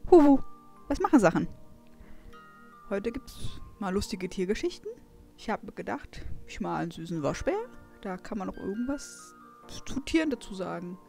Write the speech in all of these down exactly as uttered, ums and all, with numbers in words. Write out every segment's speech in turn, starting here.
Huhu, was machen Sachen? Heute gibt's mal lustige Tiergeschichten. Ich habe mir gedacht, ich mal einen süßen Waschbär. Da kann man noch irgendwas zu Tieren dazu sagen.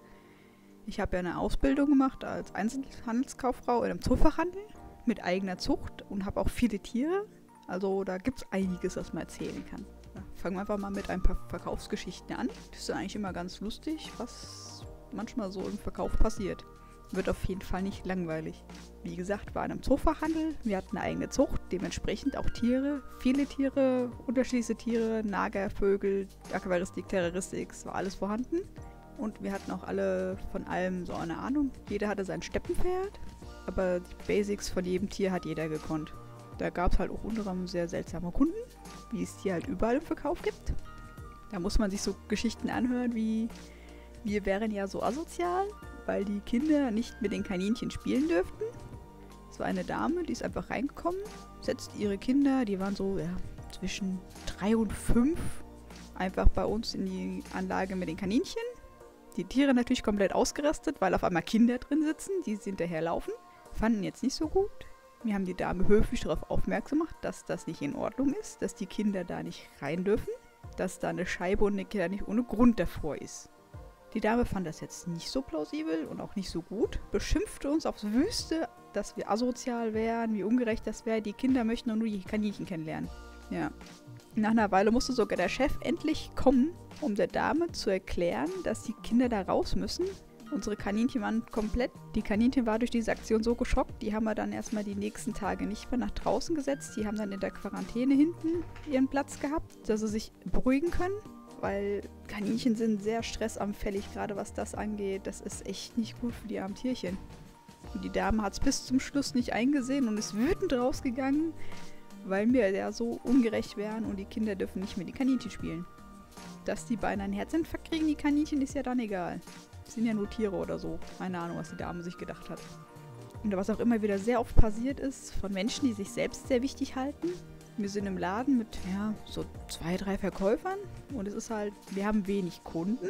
Ich habe ja eine Ausbildung gemacht als Einzelhandelskauffrau in einem Zoofachhandel mit eigener Zucht und habe auch viele Tiere. Also da gibt es einiges, was man erzählen kann. Ja, fangen wir einfach mal mit ein paar Verkaufsgeschichten an. Das ist eigentlich immer ganz lustig, was manchmal so im Verkauf passiert. Wird auf jeden Fall nicht langweilig. Wie gesagt, war in einem Zoofachhandel. Wir hatten eine eigene Zucht, dementsprechend auch Tiere. Viele Tiere, unterschiedliche Tiere, Nager, Vögel, Aquaristik, Terroristik, es war alles vorhanden. Und wir hatten auch alle von allem so eine Ahnung. Jeder hatte sein Steppenpferd, aber die Basics von jedem Tier hat jeder gekonnt. Da gab es halt auch unter anderem sehr seltsame Kunden, wie es die halt überall im Verkauf gibt. Da muss man sich so Geschichten anhören wie, wir wären ja so asozial, weil die Kinder nicht mit den Kaninchen spielen dürften. Es war eine Dame, die ist einfach reingekommen, setzt ihre Kinder, die waren so ja, zwischen drei und fünf, einfach bei uns in die Anlage mit den Kaninchen. Die Tiere natürlich komplett ausgerastet, weil auf einmal Kinder drin sitzen, die hinterherlaufen. Fanden jetzt nicht so gut. Wir haben die Dame höflich darauf aufmerksam gemacht, dass das nicht in Ordnung ist, dass die Kinder da nicht rein dürfen, dass da eine Scheibe und eine Kinder nicht ohne Grund davor ist. Die Dame fand das jetzt nicht so plausibel und auch nicht so gut, beschimpfte uns aufs Wüste, dass wir asozial wären, wie ungerecht das wäre, die Kinder möchten nur die Kaninchen kennenlernen. Ja. Nach einer Weile musste sogar der Chef endlich kommen, um der Dame zu erklären, dass die Kinder da raus müssen. Unsere Kaninchen waren komplett, die Kaninchen waren durch diese Aktion so geschockt, die haben wir dann erstmal die nächsten Tage nicht mehr nach draußen gesetzt. Die haben dann in der Quarantäne hinten ihren Platz gehabt, dass sie sich beruhigen können. Weil Kaninchen sind sehr stressanfällig, gerade was das angeht. Das ist echt nicht gut für die armen Tierchen. Und die Dame hat es bis zum Schluss nicht eingesehen und ist wütend rausgegangen, weil wir ja so ungerecht wären und die Kinder dürfen nicht mehr die Kaninchen spielen. Dass die beinahe einen Herzinfarkt kriegen, die Kaninchen, ist ja dann egal. Das sind ja nur Tiere oder so. Keine Ahnung, was die Dame sich gedacht hat. Und was auch immer wieder sehr oft passiert ist, von Menschen, die sich selbst sehr wichtig halten. Wir sind im Laden mit, ja, so zwei, drei Verkäufern und es ist halt, wir haben wenig Kunden.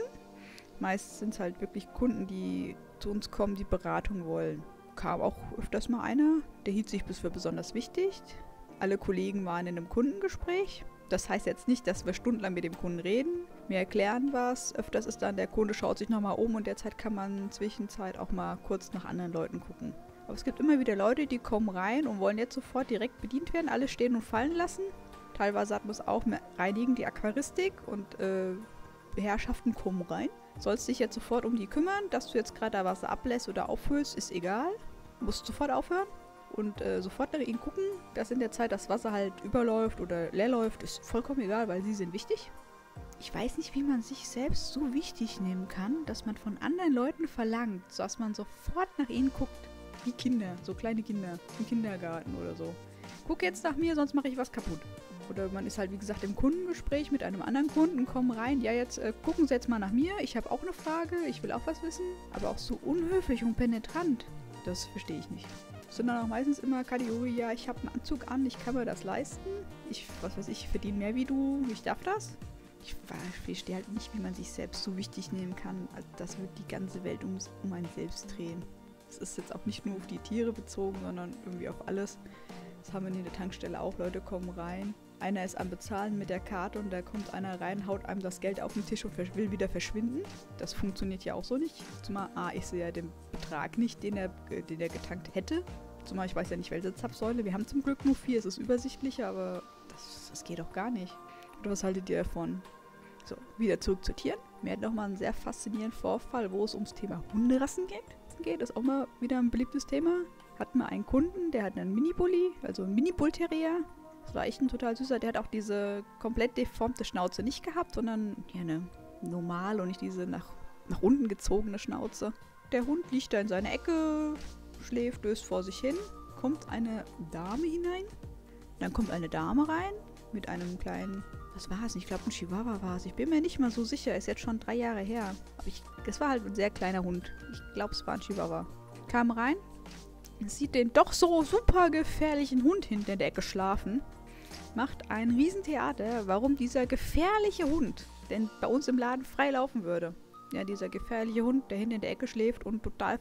Meist sind es halt wirklich Kunden, die zu uns kommen, die Beratung wollen. Kam auch öfters mal einer, der hielt sich bis für besonders wichtig. Alle Kollegen waren in einem Kundengespräch. Das heißt jetzt nicht, dass wir stundenlang mit dem Kunden reden. Wir erklären was. Öfters ist dann, der Kunde schaut sich nochmal um und derzeit kann man zwischenzeit auch mal kurz nach anderen Leuten gucken. Aber es gibt immer wieder Leute, die kommen rein und wollen jetzt sofort direkt bedient werden, alles stehen und fallen lassen. Teilweise hat man es auch mit reinigen, die Aquaristik und äh, Herrschaften kommen rein. Sollst dich jetzt sofort um die kümmern, dass du jetzt gerade da Wasser ablässt oder auffüllst, ist egal. Du musst sofort aufhören und äh, sofort nach ihnen gucken, dass in der Zeit das Wasser halt überläuft oder leer läuft, ist vollkommen egal, weil sie sind wichtig. Ich weiß nicht, wie man sich selbst so wichtig nehmen kann, dass man von anderen Leuten verlangt, dass man sofort nach ihnen guckt. Wie Kinder, so kleine Kinder im Kindergarten oder so. Guck jetzt nach mir, sonst mache ich was kaputt. Oder man ist halt, wie gesagt, im Kundengespräch mit einem anderen Kunden, kommen rein, ja, jetzt äh, gucken Sie jetzt mal nach mir, ich habe auch eine Frage, ich will auch was wissen. Aber auch so unhöflich und penetrant, das verstehe ich nicht. Sondern auch meistens immer Kategorie, ja, ich habe einen Anzug an, ich kann mir das leisten. Ich, was weiß ich, verdiene mehr wie du, ich darf das. Ich verstehe halt nicht, wie man sich selbst so wichtig nehmen kann, als das wird die ganze Welt um, um einen selbst drehen. Das ist jetzt auch nicht nur auf die Tiere bezogen, sondern irgendwie auf alles. Das haben wir in der Tankstelle auch. Leute kommen rein. Einer ist am Bezahlen mit der Karte und da kommt einer rein, haut einem das Geld auf den Tisch und will wieder verschwinden. Das funktioniert ja auch so nicht. Zumal, ah, ich sehe ja den Betrag nicht, den er, den er getankt hätte. Zumal, ich weiß ja nicht, welche Zapfsäule. Wir haben zum Glück nur vier, es ist übersichtlicher, aber das, das geht doch gar nicht. Oder was haltet ihr davon? So, wieder zurück zu Tieren. Wir hatten nochmal einen sehr faszinierenden Vorfall, wo es ums Thema Hunderassen geht. geht. Das ist auch mal wieder ein beliebtes Thema. Hatten wir einen Kunden, der hat einen Mini-Bully, also einen Mini-Bull-Terrier. Das war echt ein total süßer. Der hat auch diese komplett deformte Schnauze nicht gehabt, sondern ja, eine normal und nicht diese nach, nach unten gezogene Schnauze. Der Hund liegt da in seiner Ecke, schläft, döst vor sich hin. Kommt eine Dame hinein. Dann kommt eine Dame rein mit einem kleinen, was war es? Ich glaube, ein Chihuahua war es. Ich bin mir nicht mal so sicher. Ist jetzt schon drei Jahre her. Aber ich, es war halt ein sehr kleiner Hund. Ich glaube, es war ein Chihuahua. Kam rein, sieht den doch so super gefährlichen Hund hinter der Ecke schlafen. Macht ein Riesentheater, warum dieser gefährliche Hund denn bei uns im Laden frei laufen würde. Ja, dieser gefährliche Hund, der hinter der Ecke schläft und total ver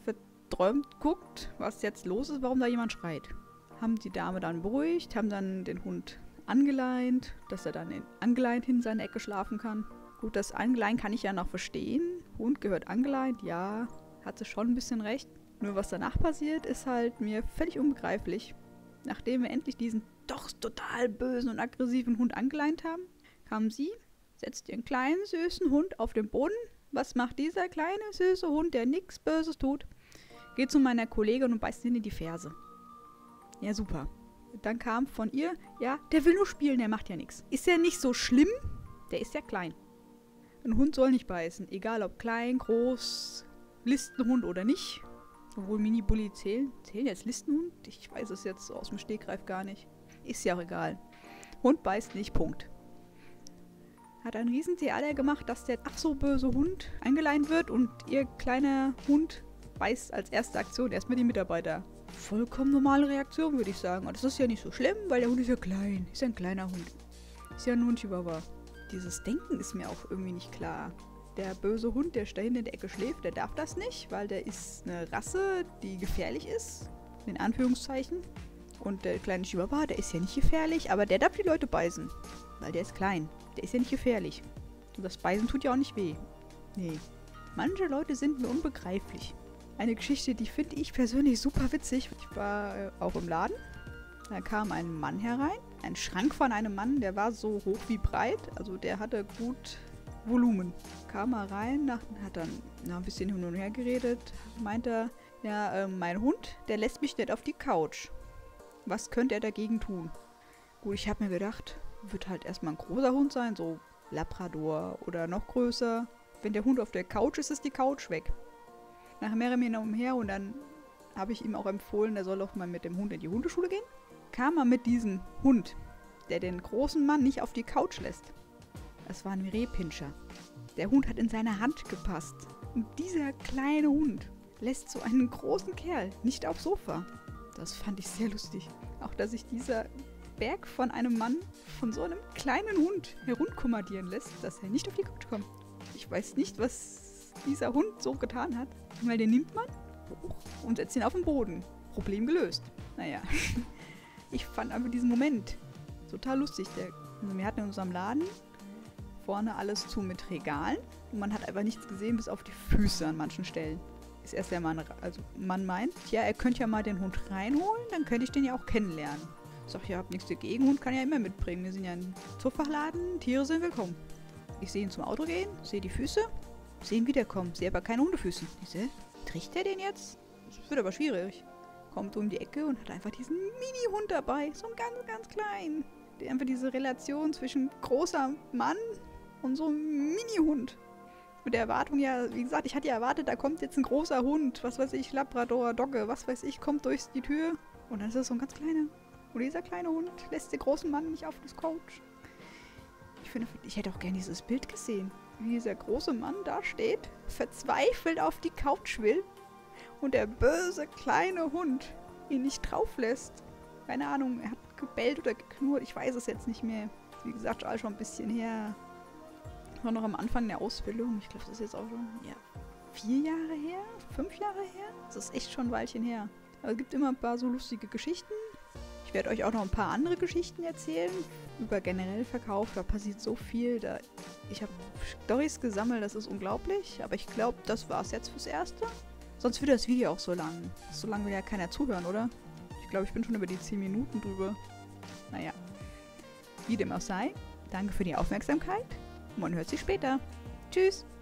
träumt, guckt, was jetzt los ist, warum da jemand schreit. Haben die Dame dann beruhigt, haben dann den Hund angeleint, dass er dann in, angeleint in seine Ecke schlafen kann. Gut, das Angeleint kann ich ja noch verstehen. Hund gehört angeleint, ja, hat sie schon ein bisschen recht. Nur was danach passiert, ist halt mir völlig unbegreiflich. Nachdem wir endlich diesen doch total bösen und aggressiven Hund angeleint haben, kam sie, setzt ihren kleinen, süßen Hund auf den Boden. Was macht dieser kleine, süße Hund, der nichts Böses tut? Geht zu meiner Kollegin und beißt ihn in die Ferse. Ja, super. Dann kam von ihr, ja, der will nur spielen, der macht ja nichts. Ist ja nicht so schlimm, der ist ja klein. Ein Hund soll nicht beißen, egal ob klein, groß, Listenhund oder nicht. Obwohl Mini-Bully zählen. Zählen jetzt Listenhund? Ich weiß es jetzt aus dem Stegreif gar nicht. Ist ja auch egal. Hund beißt nicht, Punkt. Hat ein Riesentheater gemacht, dass der ach so böse Hund eingeleint wird und ihr kleiner Hund beißt als erste Aktion erstmal die Mitarbeiter. Vollkommen normale Reaktion, würde ich sagen. Und das ist ja nicht so schlimm, weil der Hund ist ja klein. Ist ja ein kleiner Hund. Ist ja nur ein Chihuahua. Dieses Denken ist mir auch irgendwie nicht klar. Der böse Hund, der da hinten in der Ecke schläft, der darf das nicht, weil der ist eine Rasse, die gefährlich ist. In Anführungszeichen. Und der kleine Chihuahua, der ist ja nicht gefährlich, aber der darf die Leute beißen. Weil der ist klein. Der ist ja nicht gefährlich. Und das Beißen tut ja auch nicht weh. Nee. Manche Leute sind mir unbegreiflich. Eine Geschichte, die finde ich persönlich super witzig. Ich war äh, auch im Laden. Da kam ein Mann herein. Ein Schrank von einem Mann, der war so hoch wie breit. Also der hatte gut Volumen. Kam er rein, nach, hat dann na, ein bisschen hin und her geredet. Meinte er, ja, äh, mein Hund, der lässt mich nicht auf die Couch. Was könnte er dagegen tun? Gut, ich habe mir gedacht, wird halt erstmal ein großer Hund sein, so Labrador oder noch größer. Wenn der Hund auf der Couch ist, ist die Couch weg. Nach mehreren Minuten umher und dann habe ich ihm auch empfohlen, er soll auch mal mit dem Hund in die Hundeschule gehen. Kam er mit diesem Hund, der den großen Mann nicht auf die Couch lässt. Das war ein Rehpinscher. Der Hund hat in seine Hand gepasst. Und dieser kleine Hund lässt so einen großen Kerl nicht aufs Sofa. Das fand ich sehr lustig. Auch, dass sich dieser Berg von einem Mann von so einem kleinen Hund herunkommandieren lässt, dass er nicht auf die Couch kommt. Ich weiß nicht, was dieser Hund so getan hat. Weil den nimmt man hoch und setzt ihn auf den Boden. Problem gelöst. Naja, ich fand aber diesen Moment total lustig. Der, also wir hatten in unserem Laden vorne alles zu mit Regalen und man hat einfach nichts gesehen, bis auf die Füße an manchen Stellen. Ist erst der Mann, also man meint, ja, er könnte ja mal den Hund reinholen, dann könnte ich den ja auch kennenlernen. Ich sag, ihr habt nichts dagegen, Hund kann ja immer mitbringen. Wir sind ja ein Zoofachladen, Tiere sind willkommen. Ich sehe ihn zum Auto gehen, sehe die Füße, sehe ihn wiederkommen, sehe aber keine Hundefüße. Ich sehe, trägt er den jetzt? Das wird aber schwierig. Kommt um die Ecke und hat einfach diesen Mini-Hund dabei, so ein ganz, ganz klein. Der einfach diese Relation zwischen großer Mann und so einem Mini-Hund. Mit der Erwartung, ja, wie gesagt, ich hatte ja erwartet, da kommt jetzt ein großer Hund, was weiß ich, Labrador, Dogge, was weiß ich, kommt durch die Tür. Und dann ist es so ein ganz kleiner. Und dieser kleine Hund lässt den großen Mann nicht auf das Couch. Ich finde, ich hätte auch gerne dieses Bild gesehen. Wie dieser große Mann da steht, verzweifelt auf die Couch will und der böse kleine Hund ihn nicht drauf lässt. Keine Ahnung, er hat gebellt oder geknurrt, ich weiß es jetzt nicht mehr. Wie gesagt, all schon ein bisschen her. Ich war noch am Anfang der Ausbildung. Ich glaube, das ist jetzt auch schon, ja, vier Jahre her? Fünf Jahre her? Das ist echt schon ein Weilchen her. Aber es gibt immer ein paar so lustige Geschichten. Ich werde euch auch noch ein paar andere Geschichten erzählen. Über generell Verkauf, da passiert so viel. Da ich habe Storys gesammelt, das ist unglaublich. Aber ich glaube, das war es jetzt fürs Erste. Sonst wird das Video auch so lang. So lange will ja keiner zuhören, oder? Ich glaube, ich bin schon über die zehn Minuten drüber. Naja. Wie dem auch sei, danke für die Aufmerksamkeit. Man hört sich später. Tschüss.